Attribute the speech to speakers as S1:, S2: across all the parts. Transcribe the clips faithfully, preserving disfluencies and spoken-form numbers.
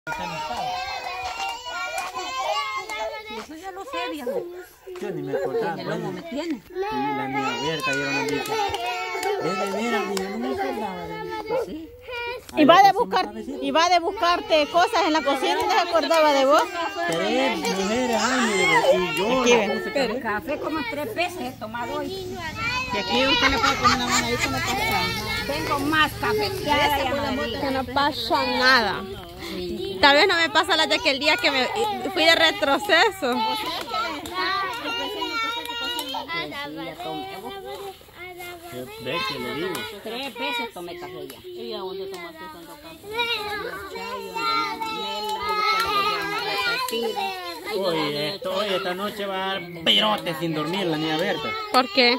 S1: Eso ya lo sé, viejo.
S2: Yo ni me acordaba.
S1: El lomo me tiene.
S2: Sí, la niña Berta, yo no dije. Es de veras, niña, no me acordaba de eso.
S1: Pues sí.
S3: Y va de buscar, y va de buscarte cosas en la cocina y no se acordaba de vos.
S2: Tres mujeres, ay, y yo.
S1: Pero el café como tres veces he tomado hoy.
S3: Y aquí usted le puede poner una mano ahí, no pasa nada.
S1: Tengo más cafeteada y amarillo.
S3: Que no pasa nada. Tal vez no me pasa la de aquel día que me fui de retroceso.
S2: ¿Ves que le digo?
S1: Tres veces tomé café ya.
S3: ¿Y a dónde tomaste tanto café?
S2: Oye, esto, oye, esta noche va a dar perote sin dormir la niña Berta.
S3: ¿Por qué?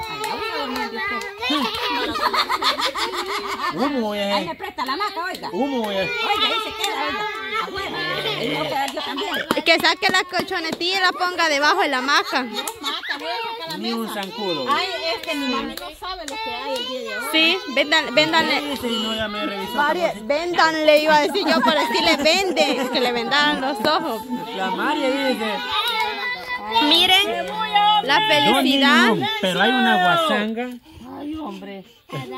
S2: Humo voy a
S1: Ahí
S2: hacer.
S1: me presta la maca, oiga.
S2: Humo voy a hacer.
S1: Oiga, ahí se queda, oiga. Afuera. Ahí me voy a quedar yo también.
S3: Que saque la colchonetilla y la ponga debajo de la hamaca.
S2: Ni un zancudo.
S3: Ay, este mi mami no sabe lo que hay el día de hoy. Sí, vendan, véndanle.
S2: Sí, no, ya me revisó.
S3: María, véndanle, iba a decir yo, por decirle vende, que le vendaran los ojos.
S2: La María dice.
S3: Miren la felicidad.
S2: No, pero hay una guasanga.
S1: Ay, hombre.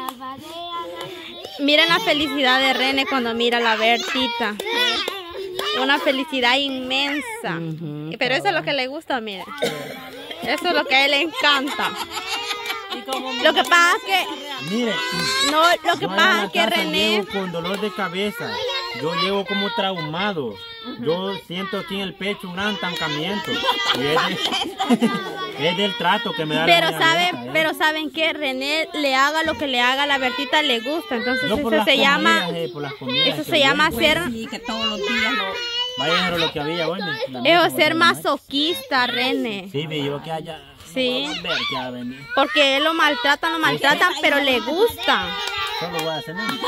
S3: Miren la felicidad de René cuando mira a la Bertita. Una felicidad inmensa.
S2: Uh-huh,
S3: Pero eso es lo que le gusta, miren. Eso es lo que a él le encanta. Lo que pasa es que...
S2: Mire.
S3: No, lo que
S2: yo
S3: pasa
S2: a
S3: es que
S2: la casa
S3: René...
S2: llego con dolor de cabeza. Yo llego como traumado. Yo siento aquí en el pecho un gran estancamiento. Y es, de, es del trato que me da
S3: Pero
S2: la
S3: saben,
S2: niña, ¿eh?
S3: pero saben que René le haga lo que le haga a la Bertita le gusta. Entonces
S2: Yo por
S3: eso
S2: las
S3: se
S2: comidas,
S3: llama...
S2: eh, por las comidas
S3: Eso
S2: que
S3: se
S2: voy.
S3: llama ser...
S1: Sí, que todos los días lo...
S2: Vaya, era lo que había, bueno. la
S3: Eso
S2: misma
S3: ser
S2: botella,
S3: masoquista, René.
S2: Sí, vi yo que haya.
S3: Sí.
S2: No voy a ver que ha venido.
S3: Porque él lo maltratan, lo maltratan, pero le gusta.
S2: Solo voy a hacer nada.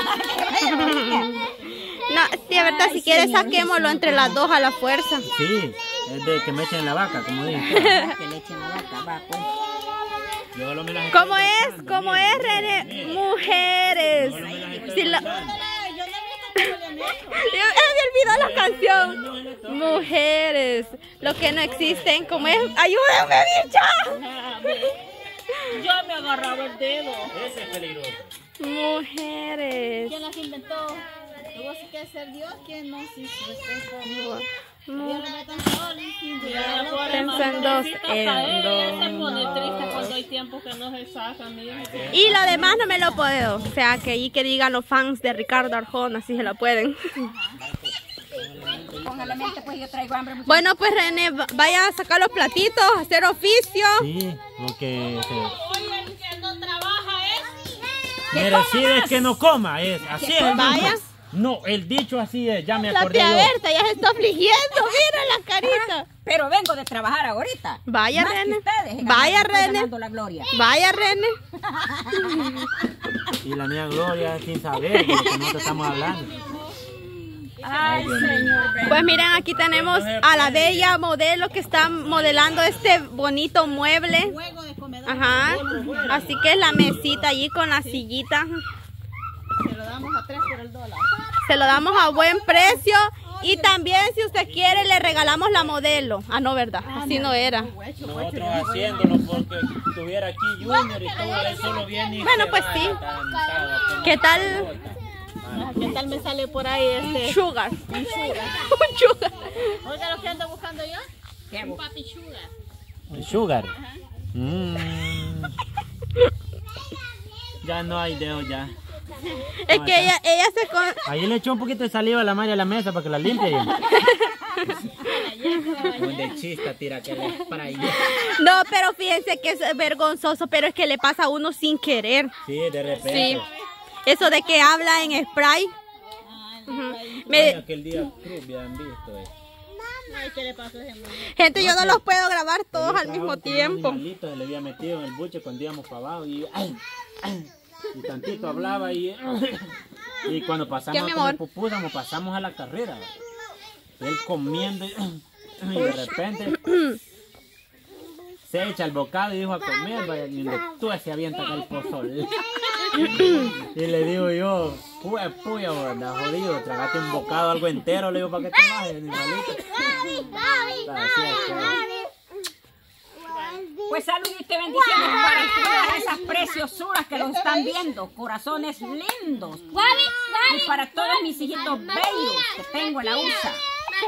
S3: No, sí, de verdad, si quieres saquémoslo entre las dos a la fuerza.
S2: Sí, es de que me echen la vaca, como dije.
S1: Que le echen la vaca, va, pues.
S2: Yo no me las
S3: ¿Cómo
S2: estoy
S3: es?
S2: gastando,
S3: ¿Cómo
S2: mire,
S3: es,
S2: mire,
S3: René?
S2: mire.
S3: Mujeres.
S2: Yo no me las estoy
S3: Si lo...
S2: gastando.
S3: Yo me olvidó la canción. Mujeres, lo que no existen, como es. ¡Ayúdenme, bicha!
S4: Yo me agarraba el dedo.
S2: Ese es peligroso.
S3: Mujeres.
S4: ¿Quién las inventó? ¿Vos sí que ser Dios? ¿Quién no? Sí, sí, sí.
S3: Mu-
S4: Ya,
S3: Pensó en dos, en
S4: Ella se
S3: dos.
S4: pone triste cuando hay tiempo que no se sacan. Mira.
S3: Y lo demás no me lo puedo. O sea, que ahí que digan los fans de Ricardo Arjona, si se lo pueden.
S1: Póngale mente, pues yo traigo hambre.
S3: Bueno, pues René, va- vaya a sacar los platitos, a hacer oficio.
S2: Sí, porque se
S4: Oye, el que no trabaja es...
S2: merecido es que no coma, es así es. el
S3: Vaya.
S2: dicho. No, el dicho así es, ya me
S3: La
S2: acordé
S3: tía
S2: yo.
S3: Berta ya se está afligiendo, mira la carita.
S1: Pero vengo de trabajar ahorita.
S3: Vaya,
S1: Más que
S3: René.
S1: ustedes, en
S3: Vaya,
S1: ganar, estoy
S3: René.
S1: ganando la gloria.
S3: Vaya, René.
S2: Y la mía Gloria sin saber de lo que nosotros estamos hablando.
S1: Ay,
S2: Dios mío.
S1: señor.
S3: Pues miren, aquí tenemos a la bella modelo que está modelando este bonito mueble.
S4: Juego de comedor.
S3: Ajá. Así que es la mesita allí con la sillita.
S4: Se lo damos a tres por el dólar.
S3: Se lo damos a buen precio. Y también, si usted quiere, le regalamos la modelo. Ah, no, ¿verdad? Así no era.
S2: Nosotros haciéndolo porque estuviera aquí Junior y todo eso solo viene y
S3: Bueno,
S2: se
S3: pues
S2: va
S3: sí.
S2: encantado a comer
S3: ¿Qué tal?
S4: Ah, ¿qué tal me sale por ahí este?
S3: Sugar.
S4: Un sugar.
S3: Un sugar.
S4: Oiga lo que ando buscando yo.
S1: ¿Qué
S4: Un
S1: hago?
S4: papi sugar.
S2: El sugar. Mm. Ya no hay dedo ya.
S3: Es que ella, ella se... Con...
S2: Ahí le echó un poquito de saliva a la María a la mesa para que la limpie. Donde chista tira que le spray.
S3: No, pero fíjense que es vergonzoso, pero es que le pasa a uno sin querer.
S2: Sí, de repente.
S3: Sí. Eso de que habla en spray. Ujú. Me-
S2: Aquel día cruz habían visto. Eh.
S4: Ay, ¿qué le pasó a ese muñeco?
S3: Gente, yo no los puedo grabar todos al
S2: Estaba
S3: mismo
S2: como
S3: tiempo.
S2: un animalito, se le había metido en el buche cuando íbamos para abajo y, y tantito hablaba y, y cuando pasamos
S3: ¿Qué, mi
S2: a comer
S3: amor?
S2: pupusas, pasamos a la carrera. Él comiendo y, y de repente se echa el bocado y dijo a comer, vaya, y donde tú se avienta acá el pozol. Y le digo yo, puya, puya, anda jodido, tragate un bocado, algo entero, le digo, para que te bajes, animalito. Así es,
S1: Pues salud y bendiciones para todas esas preciosuras que los están viendo, corazones lindos. Y para todos mis hijitos bellos que tengo en la U S A.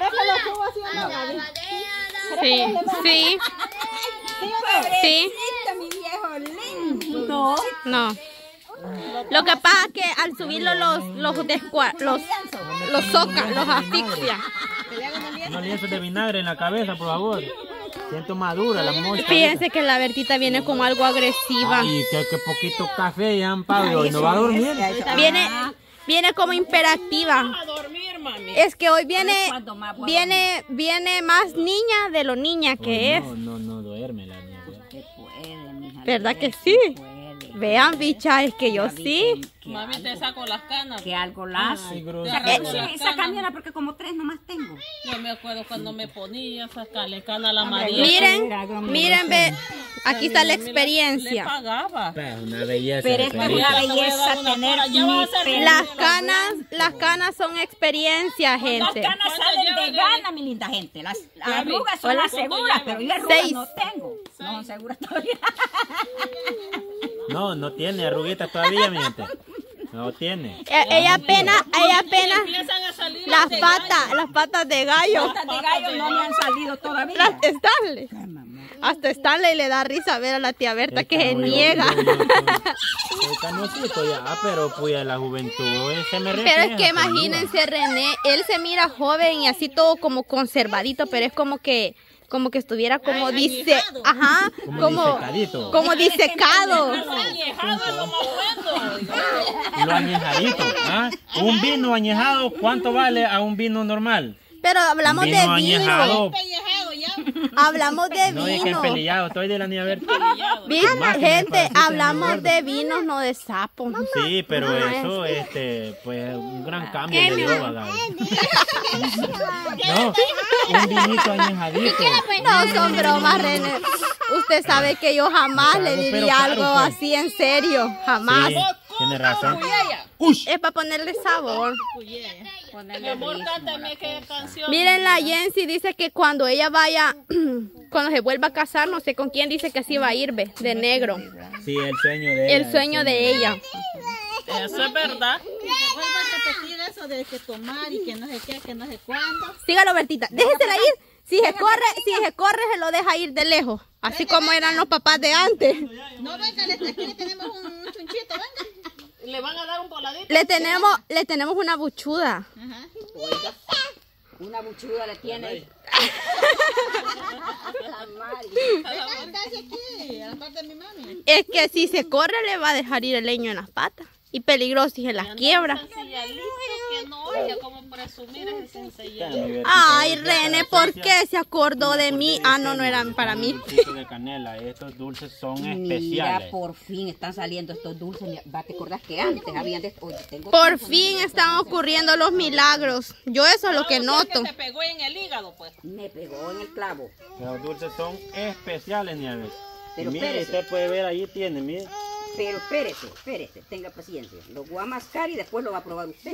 S3: Sí, sí. Sí.
S1: Mi viejo lindo.
S3: No. Lo que pasa es que al subirlo los los descua- los los soca, los asfixia.
S2: unos lienzos de vinagre en la cabeza, por favor. Siento madura la mosca.
S3: Fíjense que la Bertita viene como algo agresiva.
S2: Y que, que poquito café ya han pagado y no va a dormir.
S3: Viene viene como imperactiva. Es que hoy viene viene viene más niña de lo niña que es.
S2: No, no, no duerme la niña.
S1: Que puede, mija.
S3: ¿Verdad que sí? Vean, bicha, es que yo sí.
S5: Mami, te saco las canas.
S1: Que algo las.
S2: Ay,
S5: Te
S2: grosera.
S5: arranco
S1: Eh,
S5: las
S1: sí,
S5: canas.
S1: sácamela porque como tres nomás tengo.
S5: Yo me acuerdo cuando me ponía a sacarle cana a la María.
S3: Miren, miren, ve, aquí está la
S5: Le
S3: experiencia.
S5: pagaba.
S2: Es una belleza.
S1: Pero
S2: de
S1: es que
S2: perrito.
S1: una belleza tener
S5: Ya va a
S1: mi
S5: ser
S1: pelo.
S3: Las canas, las canas son experiencia,
S1: Las
S3: gente.
S1: canas
S5: ¿Cuánto
S1: salen
S5: lleva
S1: de
S5: de-
S1: gana, mi linda gente. Las arrugas son
S3: Hola.
S1: las seguras, pero yo arrugas
S3: Seis.
S1: no tengo. No son seguras todavía.
S2: No, no tiene arruguitas todavía, mi gente. No tiene.
S3: E- Ella apenas, ella apenas,
S5: Empiezan a salir
S3: las
S5: de
S3: patas, las patas de gallo.
S1: Patas de gallo no me han salido todavía.
S3: Las Stanley. Hasta Stanley le da risa ver a la tía Berta que se
S2: Yo- yo-
S3: niega.
S2: yo- yo- yo- Soy canosito ya, pero pues la juventud eh, se me
S3: Pero
S2: refleja.
S3: es que
S2: conmigo.
S3: imagínense, René, él se mira joven y así todo como conservadito, pero es como que, como que estuviera como dice, ajá,
S2: Como
S3: como,
S2: disecadito.
S3: como disecado.
S5: añejado es lo más bueno.
S2: Y lo añejadito. ¿Ah? Un vino añejado, ¿cuánto vale a un vino normal?
S3: Pero hablamos
S2: Un
S3: de
S2: vino
S3: vino,
S2: añejado.
S5: Pellejado ya.
S3: hablamos de
S2: No es que
S3: vino.
S2: empelillado, estoy de la niña verde.
S3: Bien,
S2: Más que me
S3: gente,
S2: parece que
S3: hablamos
S2: me
S3: de vinos, no de sapos.
S2: Sí, pero
S3: Ah,
S2: eso, este, pues un gran cambio le dio a Gaby. No, un vinito añejadito.
S3: No son bromas, René. Usted sabe que yo jamás le
S2: Pero
S3: diría
S2: claro,
S3: algo
S2: pues.
S3: así en serio, jamás.
S2: Sí, tiene razón.
S3: Es para ponerle sabor.
S5: Mi amor, cántame qué canción.
S3: Miren, la Jensi dice que cuando ella vaya, cuando se vuelva a casar, no sé con quién dice que así va a ir, ve, de negro.
S2: Sí, el sueño de ella.
S3: El sueño de ella.
S5: Eso es verdad.
S4: Que vuelva a repetir eso de que tomar y que no sé qué, que no sé cuándo.
S3: Sígalo, Bertita. Déjesela ir. Si se corre, si se corre, se lo deja ir de lejos. Así como eran los papás de antes.
S4: No, venga, le- aquí le tenemos un, un chunchito, venga.
S5: Le van a dar un voladito.
S3: Le tenemos, le tenemos una buchuda.
S4: Ajá.
S1: Una buchuda le tiene.
S4: Venga, sentarse aquí, a la parte de mi mami.
S3: Es que si se corre, le va a dejar ir el leño en las patas. Y peligroso si se las quiebra.
S5: Sencillito que no oye como presumir ese sencillito.
S3: Ay, René, ¿por qué se acordó de mí? Ah, no, no eran para mí.
S2: Dulces de canela, estos dulces son
S1: Mira,
S2: especiales.
S1: por fin están saliendo estos dulces. Mira, va, ¿te acordás que antes habían de... Oye, tengo
S3: Por
S1: tiempo,
S3: fin
S1: no-
S3: están ocurriendo los milagros. Yo eso es lo que
S5: O sea
S3: noto.
S5: te pegó en el hígado, pues.
S1: Me pegó en el clavo.
S2: Los dulces son especiales, Nieves.
S1: Pero
S2: Mire,
S1: espérese.
S2: usted puede ver ahí tiene, mire.
S1: Pero espérese, espérese, tenga paciencia. Lo voy a mascar y después lo va a probar usted.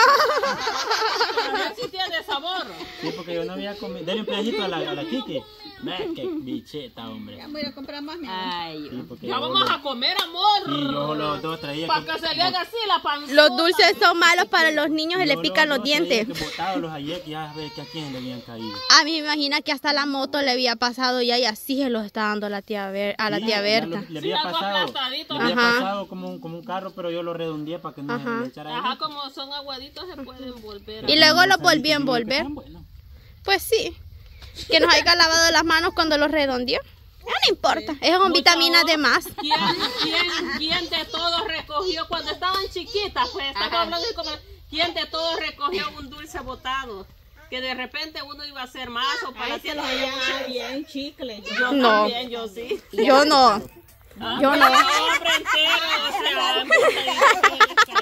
S5: A ver si tiene sabor.
S2: Sí, porque yo no había comido. Dale un pedacito a la, a la Kiki. Ve, qué bicheta, hombre.
S4: Ya voy a ir a comprar más, mi amor.
S1: Ay,
S2: Sí, porque
S5: Ya
S2: yo
S5: vamos
S2: lo-
S5: a comer, amor.
S2: Sí, yo los dos traía.
S5: Para que se le haga así la panza.
S3: Los dulces son malos para los niños, se le
S2: yo
S3: pican los
S2: dos traía
S3: dientes.
S2: Que botados los ayer, que ya ve que a quién le habían caído.
S3: A mí me imagina que hasta la moto le había pasado ya y así se los está dando la tía Ber- a la
S2: Sí,
S3: tía
S2: ya
S3: Berta.
S2: lo- le
S5: Sí,
S2: había
S5: algo
S2: pasado.
S5: aplastadito.
S2: Le había
S3: Ajá.
S2: pasado como un, como un carro, pero yo lo redondeé para que no
S3: Ajá.
S2: le echara
S5: Ajá,
S2: ahí.
S5: como son aguaditos se pueden volver.
S3: Y luego lo volví a envolver.
S2: Bueno.
S3: Pues sí. Que nos haya lavado las manos cuando los redondeó. Ya no importa. Esas son
S5: Mucha
S3: vitaminas de
S5: agua.
S3: más.
S5: ¿Quién, quién, quién de todos recogió cuando estaban chiquitas? Pues estamos
S1: Ajá.
S5: hablando de como, ¿quién de todos recogió un dulce botado? Que de repente uno iba a hacer más o para
S4: Ahí se los lleva bien chicle.
S5: Yo
S3: No.
S5: también, yo sí.
S3: Yo no.
S5: Ah,
S3: Yo
S5: pero
S3: no.
S5: hombre entero, o sea,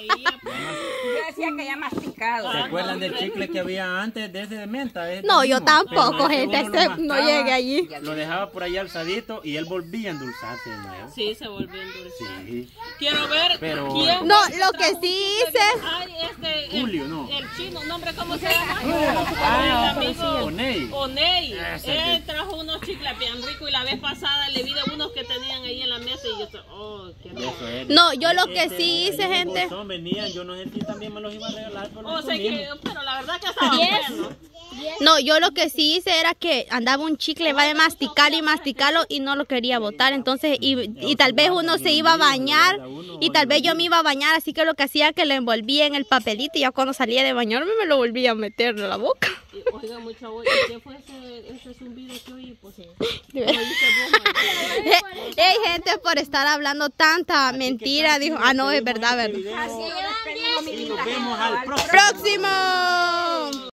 S1: Yo decía que ya masticado.
S2: ¿Se acuerdan del chicle que había antes de ese de menta? Ese
S3: No, yo
S2: mismo.
S3: tampoco,
S2: Pero ese
S3: gente,
S2: uno lo
S3: este no
S2: mascaba,
S3: llegué allí.
S2: Lo dejaba por ahí alzadito y él volvía a endulzarse de nuevo.
S5: Sí, se volvió endulzado.
S2: Sí.
S5: Quiero ver
S2: Pero-
S5: quién
S3: No,
S5: fue
S3: lo
S5: trajo
S3: que
S5: un
S3: sí
S5: chicle de-
S3: hice-
S5: Ay, este,
S2: Julio,
S5: el,
S2: ¿no?
S5: El chino, ¿nombre cómo se llama?
S2: Ah,
S5: el amigo
S2: Oney.
S5: Oney.
S2: Ese
S5: Él trajo unos chicles bien ricos y la vez pasada le vi de unos que tenían ahí en la mesa y yo estoy, oh, qué rico.
S2: Eso es.
S3: No, yo lo que
S2: Este,
S3: sí hice,
S2: esos
S3: gente.
S2: bolsón venían, yo no sé si también me los iba a regalar, pero
S5: O
S2: los
S5: sea que,
S2: comimos.
S5: pero la verdad que estaba bueno.
S3: No, yo lo que sí hice era que andaba un chicle, va de masticar y masticarlo y no lo quería botar. Entonces, y, y tal vez uno se iba a bañar y tal vez yo me iba a bañar. Así que lo que hacía que lo envolvía en el papelito y ya cuando salía de bañarme me lo volvía a meter en la boca.
S5: Y, oiga, mucha voz, ¿qué fue ese, ese zumbido que oí? Pues, como dice vos, man.
S3: Hey, gente, por estar hablando tanta mentira, dijo. Ah, no, es verdad, verdad.
S2: Así yo despedimos mi linda. Y nos vemos al próximo.
S3: Próximo.